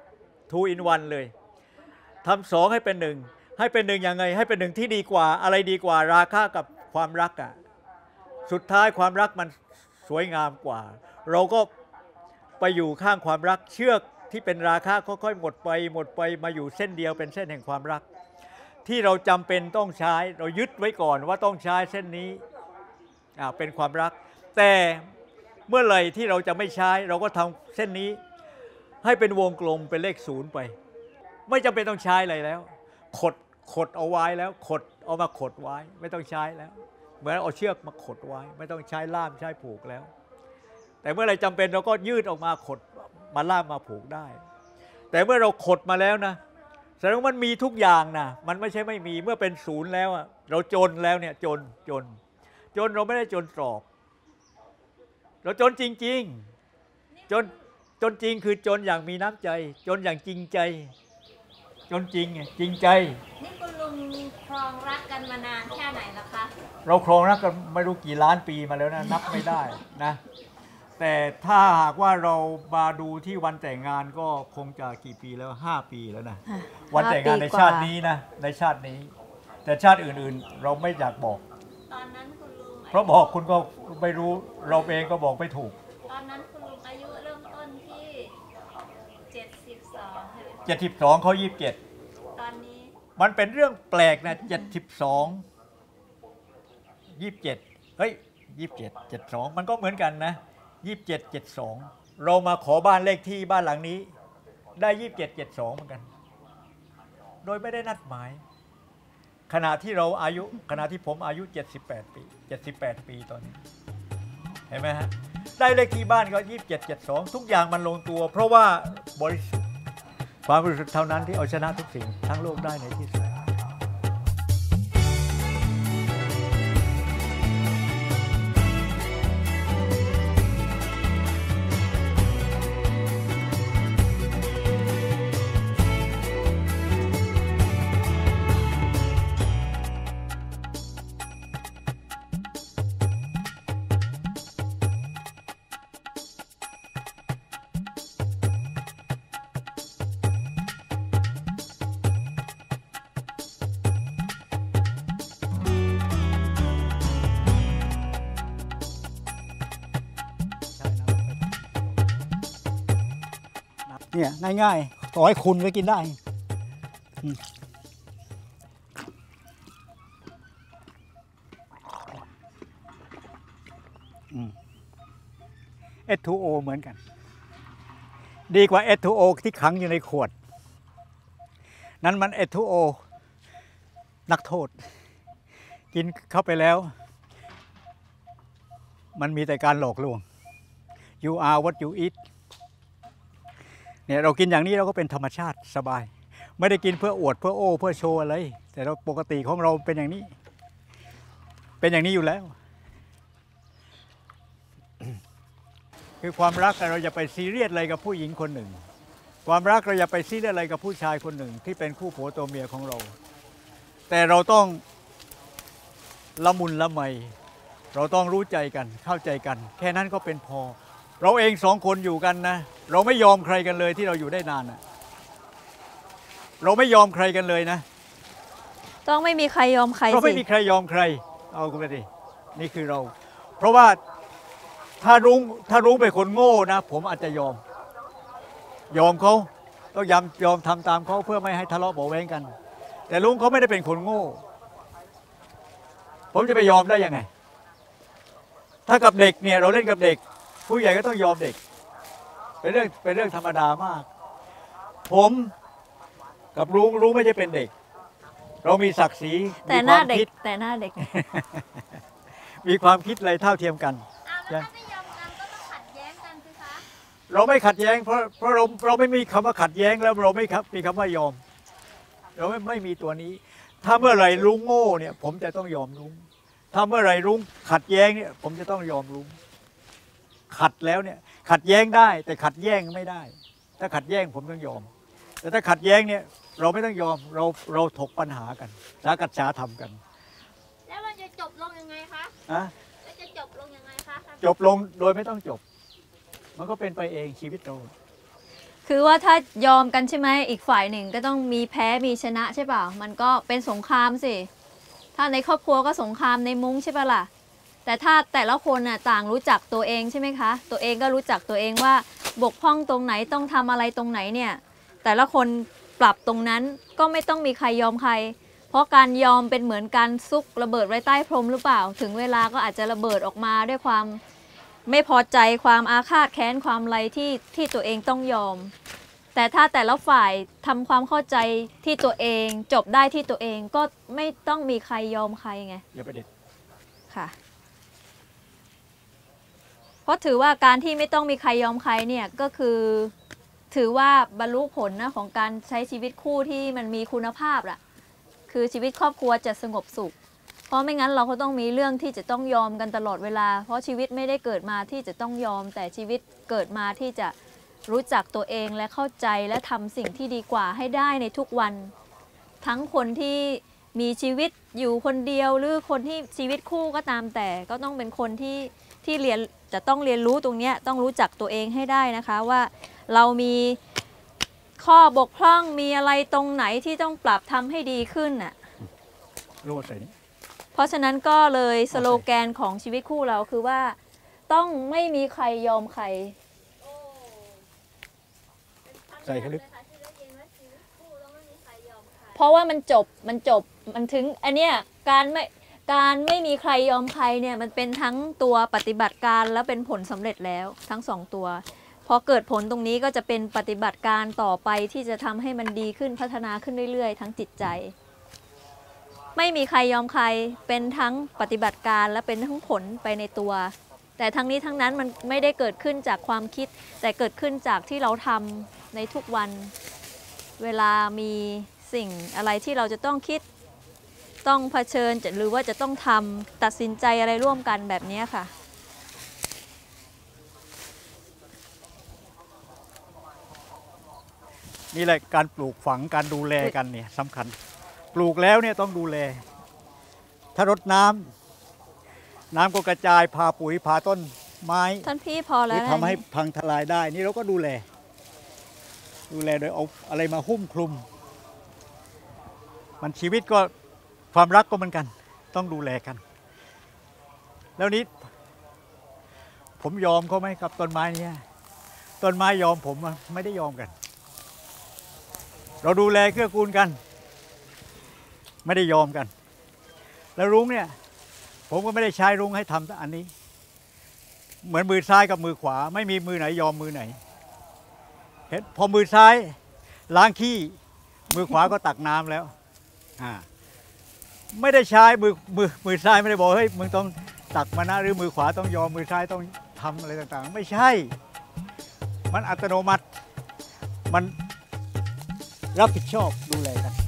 two in one เลยทำสองให้เป็นหนึ่งให้เป็นหนึ่งยังไงให้เป็นหนึ่งที่ดีกว่าอะไรดีกว่าราคะกับความรักอ่ะสุดท้ายความรักมันสวยงามกว่าเราก็ไปอยู่ข้างความรักเชือกที่เป็นราคะค่อยๆหมดไปหมดไปมาอยู่เส้นเดียวเป็นเส้นแห่งความรักที่เราจำเป็นต้องใช้เรายึดไว้ก่อนว่าต้องใช้เส้นนี้อ่าเป็นความรักแต่เมื่อไหร่ที่เราจะไม่ใช้เราก็ทำเส้นนี้ให้เป็นวงกลมเป็นเลขศูนย์ไปไม่จำเป็นต้องใช้อะไรแล้วขดขดเอาไว้แล้วขดเอามาขดไว้ไม่ต้องใช้แล้วเหมือนเอาเชือกมาขดไว้ไม่ต้องใช้ล่ามใช้ผูกแล้วแต่เมื่อไรจำเป็นเราก็ยืดออกมาขดมาล่ามมาผูกได้แต่เมื่อเราขดมาแล้วนะแสดงว่ามันมีทุกอย่างนะมันไม่ใช่ไม่มีเมื่อเป็นศูนย์แล้วเราจนแล้วเนี่ยจนจนจนเราไม่ได้จนตรอกเราจนจริงๆจนจนจริงคือจนอย่างมีน้ำใจจนอย่างจริงใจจนจริงไงจริงใจนี่คุณลุงครองรักกันมานานแค่ไหนล่ะคะเราครองรักกันไม่รู้กี่ล้านปีมาแล้วนะนับไม่ได้นะแต่ถ้าหากว่าเรามาดูที่วันแต่งงานก็คงจะกี่ปีแล้วห้าปีแล้วนะวันแต่งงานในชาตินี้นะในชาตินี้แต่ชาติอื่นๆเราไม่อยากบอกตอนนั้นคุณลุงเพราะบอกคุณก็ไม่รู้เราเองก็บอกไม่ถูกตอนนั้นคุณลุงอายุเริ่มต้นที่เจ็ดสิบสองเจ็ดสิบสองเขายี่สิบเจ็ดตอนนี้มันเป็นเรื่องแปลกนะเจ็ดสิบสองยี่สิบเจ็ดเฮ้ยยี่สิบเจ็ดเจ็ดสองมันก็เหมือนกันนะยี่สิบเจ็ดเจ็ดสองเรามาขอบ้านเลขที่บ้านหลังนี้ได้ยี่สิบเจ็ดเจ็ดสองเหมือนกันโดยไม่ได้นัดหมายขณะที่เราอายุขณะที่ผมอายุเจ็ดสิบแปดปีเจ็ดสิบแปดปีตอนนี้เห็นไหมฮะได้เลขที่บ้านก็ยี่สิบเจ็ดเจ็ดสองทุกอย่างมันลงตัวเพราะว่าบริสุทธิ์ความบริสุทธิ์เท่านั้นที่เอาชนะทุกสิ่งทั้งโลกได้ในที่สุดเนี่ยง่ายๆต่อให้คุณก็กินได้เอส ทู โอ เหมือนกันดีกว่า เอส ทู โอ ที่ขังอยู่ในขวดนั้นมัน เอส ทู โอ นักโทษกินเข้าไปแล้วมันมีแต่การหลอกลวง you are what you eatเนี่ยเรากินอย่างนี้เราก็เป็นธรรมชาติสบายไม่ได้กินเพื่ออวดเพื่อโอ้เพื่อโชว์อะไรแต่เราปกติของเราเป็นอย่างนี้เป็นอย่างนี้อยู่แล้วคือความรักเราอย่าไปซีเรียสอะไรกับผู้หญิงคนหนึ่งความรักเราอย่าไปซีเรียสอะไรกับผู้ชายคนหนึ่งที่เป็นคู่ผัวตัวเมียของเราแต่เราต้องละมุนละไมเราต้องรู้ใจกันเข้าใจกันแค่นั้นก็เป็นพอเราเองสองคนอยู่กันนะเราไม่ยอมใครกันเลยที่เราอยู่ได้นานนะเราไม่ยอมใครกันเลยนะต้องไม่มีใครยอมใครสิเราไม่มีใครยอมใครเอาคุณไปดินี่คือเราเพราะว่าถ้ารุ้งถ้ารุ้งเป็นคนโง่นะผมอาจจะยอมยอมเขาต้องยอมยอมทำตามเขาเพื่อไม่ให้ทะเลาะเบาะแว้งกันแต่รุ้งเขาไม่ได้เป็นคนโง่ผมจะไปยอมได้ยังไงถ้ากับเด็กเนี่ยเราเล่นกับเด็กผู้ใหญ่ก็ต้องยอมเด็กเป็นเรื่องเป็นเรื่องธรรมดามากผมกับลุงลุงไม่ใช่เป็นเด็กเรามีศักดิ์ศรีแต่หน้าเด็กแต่หน้าเด็กมีความคิดอะไรเท่าเทียมกันถ้าไม่ยอมกันก็ต้องขัดแย้งกันสิคะเราไม่ขัดแย้งเพราะเพราะเราเราไม่มีคำว่าขัดแย้งแล้วเราไม่ครับมีคำว่ายอมเราไม่ไม่มีตัวนี้ถ้าเมื่อไหร่ลุงโง่เนี่ยผมจะต้องยอมลุงถ้าเมื่อไหร่ลุงขัดแย้งเนี่ยผมจะต้องยอมลุงขัดแล้วเนี่ยขัดแย้งได้แต่ขัดแย้งไม่ได้ถ้าขัดแย้งผมต้องยอมแต่ถ้าขัดแย้งเนี่ยเราไม่ต้องยอมเราเราถกปัญหากันสากัจฉาทำกันแล้วมันจะจบลงยังไงคะอะแล้วจะจบลงยังไงคะจบลงโดยไม่ต้องจบมันก็เป็นไปเองชีวิตเราคือว่าถ้ายอมกันใช่ไหมอีกฝ่ายหนึ่งก็ต้องมีแพ้มีชนะใช่เปล่ามันก็เป็นสงครามสิถ้าในครอบครัวก็สงครามในมุ้งใช่ป่ะล่ะแต่ถ้าแต่ละคนน่ะต่างรู้จักตัวเองใช่ไหมคะตัวเองก็รู้จักตัวเองว่าบกพร่องตรงไหนต้องทำอะไรตรงไหนเนี่ยแต่ละคนปรับตรงนั้นก็ไม่ต้องมีใครยอมใครเพราะการยอมเป็นเหมือนการซุกระเบิดไว้ใต้พรมหรือเปล่าถึงเวลาก็อาจจะระเบิดออกมาด้วยความไม่พอใจความอาฆาตแค้นความอะไรที่ที่ตัวเองต้องยอม แต่ถ้าแต่ละฝ่ายทำความเข้าใจที่ตัวเองจบได้ที่ตัวเองก็ไม่ต้องมีใครยอมใครไงอย่าไปเด็ดค่ะ เพราะถือว่าการที่ไม่ต้องมีใครยอมใครเนี่ยก็คือถือว่าบรรลุผลนะของการใช้ชีวิตคู่ที่มันมีคุณภาพล่ะคือชีวิตครอบครัวจะสงบสุข เพราะไม่งั้นเราก็ต้องมีเรื่องที่จะต้องยอมกันตลอดเวลาเพราะชีวิตไม่ได้เกิดมาที่จะต้องยอมแต่ชีวิตเกิดมาที่จะรู้จักตัวเองและเข้าใจและทำสิ่งที่ดีกว่าให้ได้ในทุกวัน ทั้งคนที่มีชีวิตอยู่คนเดียวหรือคนที่ชีวิตคู่ก็ตามแต่ก็ต้องเป็นคนที่ที่เรียนจะต้องเรียนรู้ตรงนี้ต้องรู้จักตัวเองให้ได้นะคะว่าเรามีข้อบกพร่องมีอะไรตรงไหนที่ต้องปรับทำให้ดีขึ้นน่ะรู้ว่าใส่นี้เพราะฉะนั้นก็เลยสโลแกนของชีวิตคู่เราคือว่าต้องไม่มีใครยอมใครโอ้ใส่ให้ลึกนะคะที่ได้ยินว่าชีวิตคู่ต้องไม่มีใครยอมใครเพราะว่ามันจบมันจบมันถึงอันเนี้ยการไม่การไม่มีใครยอมใครเนี่ยมันเป็นทั้งตัวปฏิบัติการและเป็นผลสำเร็จแล้วทั้งสองตัวพอเกิดผลตรงนี้ก็จะเป็นปฏิบัติการต่อไปที่จะทำให้มันดีขึ้นพัฒนาขึ้นเรื่อยๆทั้งจิตใจไม่มีใครยอมใครเป็นทั้งปฏิบัติการและเป็นทั้งผลไปในตัวแต่ทั้งนี้ทั้งนั้นมันไม่ได้เกิดขึ้นจากความคิดแต่เกิดขึ้นจากที่เราทำในทุกวันเวลามีสิ่งอะไรที่เราจะต้องคิดต้องเผชิญหรือว่าจะต้องทำตัดสินใจอะไรร่วมกันแบบนี้ค่ะนี่แหละการปลูกฝังการดูแลกันเนี่ยสำคัญปลูกแล้วเนี่ยต้องดูแลถ้ารดน้ำน้ำก็กระจายพาปุ๋ยพาต้นไม้ท่านพี่พอหแล้รืวอทำให้พังทลายได้นี่เราก็ดูแล ดูแลโดยเอาอะไรมาหุ้มคลุม มันชีวิตก็ความรักก็เหมือนกัน ต้องดูแลกัน แล้วนี้ผมยอมเขาไหมกับต้นไม้เนี่ยต้นไม้ยอมผมไม่ได้ยอมกัน เราดูแลเกื้อกูลกัน ไม่ได้ยอมกัน แล้วรุ้งเนี่ยผมก็ไม่ได้ใช้รุ้งให้ทำอันนี้ เหมือนมือซ้ายกับมือขวาไม่มีมือไหนยอมมือไหนเห็นพอมือซ้ายล้างขี้มือขวาก็ตักน้ำแล้วอ่าไม่ได้ใช้มือมือมือซ้ายไม่ได้บอกเฮ้ยมึงต้องตักมานะหรือมือขวาต้องยอมมือซ้ายต้องทำอะไรต่างๆไม่ใช่มันอัตโนมัติมันรับผิดชอบดูแลกัน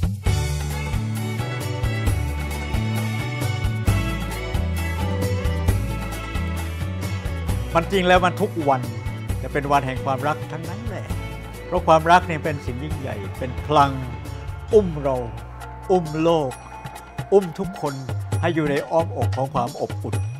มันจริงแล้วมันทุกวันจะเป็นวันแห่งความรักทั้งนั้นแหละเพราะความรักเนี่ยเป็นสิ่งยิ่งใหญ่เป็นพลังอุ้มเราอุ้มโลกอุ้มทุกคนให้อยู่ในอ้อมอกของความอบอุ่น